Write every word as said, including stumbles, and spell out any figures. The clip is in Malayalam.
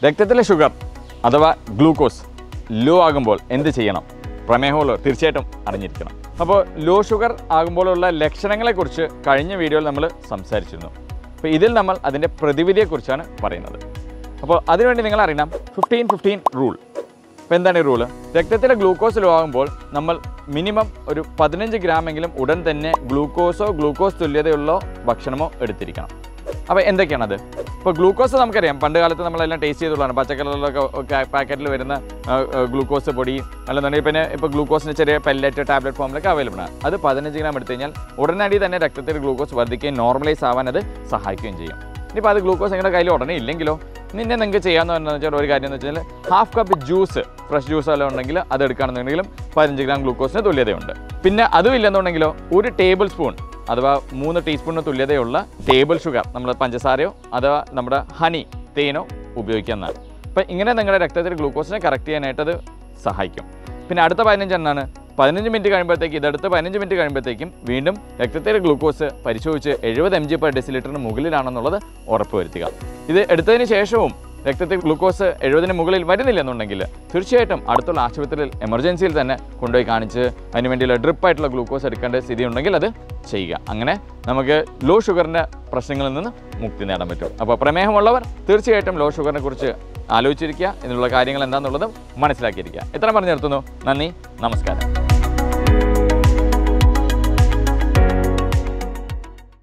രക്തത്തിലെ ഷുഗർ അഥവാ ഗ്ലൂക്കോസ് ലോ ആകുമ്പോൾ എന്ത് ചെയ്യണം? പ്രമേഹമുള്ളവർ തീർച്ചയായിട്ടും അറിഞ്ഞിരിക്കണം. അപ്പോൾ ലോ ഷുഗർ ആകുമ്പോഴുള്ള ലക്ഷണങ്ങളെക്കുറിച്ച് കഴിഞ്ഞ വീഡിയോയിൽ നമ്മൾ സംസാരിച്ചിരുന്നു. അപ്പോൾ ഇതിൽ നമ്മൾ അതിൻ്റെ പ്രതിവിധിയെക്കുറിച്ചാണ് പറയുന്നത്. അപ്പോൾ അതിനുവേണ്ടി നിങ്ങൾ അറിയണം ഫിഫ്റ്റീൻ ഫിഫ്റ്റീൻ റൂൾ. അപ്പോൾ എന്താണ് ഈ റൂള്? രക്തത്തിലെ ഗ്ലൂക്കോസ് ലോ ആകുമ്പോൾ നമ്മൾ മിനിമം ഒരു പതിനഞ്ച് ഗ്രാമെങ്കിലും ഉടൻ തന്നെ ഗ്ലൂക്കോസോ ഗ്ലൂക്കോസ് തുല്യതയുള്ള ഭക്ഷണമോ എടുത്തിരിക്കണം. അപ്പോൾ എന്തൊക്കെയാണത്? ഇപ്പോൾ ഗ്ലൂക്കോസ് നമുക്കറിയാം, പണ്ട് കാലത്ത് നമ്മളെല്ലാം ടേസ്റ്റ് ചെയ്തുള്ളതാണ്. പച്ചക്കറികളിലൊക്കെ പാക്കറ്റിൽ വരുന്ന ഗ്ലൂക്കോസ് പൊടി അല്ലെന്നുണ്ടെങ്കിൽ പിന്നെ ഇപ്പോൾ ഗ്ലൂക്കോസിൻ്റെ ചെറിയ പെല്ലറ്റ് ടാബ്ലറ്റ് ഫോമിലൊക്കെ അവൈലബിൾ ആണ്. അത് പതിനഞ്ച് ഗ്രാം എടുത്തു കഴിഞ്ഞാൽ ഉടനടി തന്നെ രക്തത്തിൽ ഗ്ലൂക്കോസ് വർദ്ധിക്കുകയും നോർമലൈസ് ആവാൻ അത് സഹായിക്കുകയും ചെയ്യും. ഇനിയിപ്പോൾ അത് ഗ്ലൂക്കോസ് നിങ്ങളുടെ കയ്യിൽ ഉടനെ ഇല്ലെങ്കിലോ നിന്നെ നിങ്ങൾക്ക് ചെയ്യാമെന്ന് വെച്ചാൽ ഒരു കാര്യം എന്ന് വെച്ചാൽ half cup juice, fresh juice എല്ലാം ഉണ്ടെങ്കിൽ അത് എടുക്കുകയാണെന്നുണ്ടെങ്കിലും പതിനഞ്ച് ഗ്രാം ഗ്ലൂക്കോസിന് തുല്യതയുണ്ട്. പിന്നെ അതും ഇല്ലെന്നുണ്ടെങ്കിലോ ഒരു ടേബിൾ സ്പൂൺ അഥവാ മൂന്ന് ടീസ്പൂണിന് തുല്യതയുള്ള ടേബിൾ ഷുഗർ, നമ്മൾ പഞ്ചസാരയോ അഥവാ നമ്മുടെ ഹണി തേനോ ഉപയോഗിക്കുന്നതാണ്. അപ്പം ഇങ്ങനെ നിങ്ങളുടെ രക്തത്തിൽ ഗ്ലൂക്കോസിനെ കറക്റ്റ് ചെയ്യാനായിട്ട് അത് സഹായിക്കും. പിന്നെ അടുത്ത പതിനഞ്ച് എണ്ണാണ് പതിനഞ്ച് മിനിറ്റ് കഴിയുമ്പോഴത്തേക്ക് ഇതെടുത്ത് പതിനഞ്ച് മിനിറ്റ് കഴിയുമ്പോഴത്തേക്കും വീണ്ടും രക്തത്തിലെ ഗ്ലൂക്കോസ് പരിശോധിച്ച് എഴുപത് എം ജി പെർ ഡെസിലിറ്ററിന് മുകളിലാണെന്നുള്ളത് ഉറപ്പുവരുത്തുക. ഇത് എടുത്തതിന് ശേഷവും രക്തത്തിൽ ഗ്ലൂക്കോസ് എഴുപതിന് മുകളിൽ വരുന്നില്ലെന്നുണ്ടെങ്കിൽ തീർച്ചയായിട്ടും അടുത്തുള്ള ആശുപത്രിയിൽ എമർജൻസിയിൽ തന്നെ കൊണ്ടുപോയി കാണിച്ച് അതിന് വേണ്ടിയുള്ള ഡ്രിപ്പായിട്ടുള്ള ഗ്ലൂക്കോസ് എടുക്കേണ്ട സ്ഥിതി ഉണ്ടെങ്കിൽ അത് ചെയ്യുക. അങ്ങനെ നമുക്ക് ലോ ഷുഗറിൻ്റെ പ്രശ്നങ്ങളിൽ നിന്ന് മുക്തി നേടാൻ പറ്റും. അപ്പോൾ പ്രമേഹമുള്ളവർ തീർച്ചയായിട്ടും ലോ ഷുഗറിനെ കുറിച്ച് ആലോചിച്ചിരിക്കുക, ഇതിനുള്ള കാര്യങ്ങൾ എന്താണെന്നുള്ളതും മനസ്സിലാക്കിയിരിക്കുക. ഇത്രയും പറഞ്ഞു നിർത്തുന്നു. നന്ദി, നമസ്കാരം.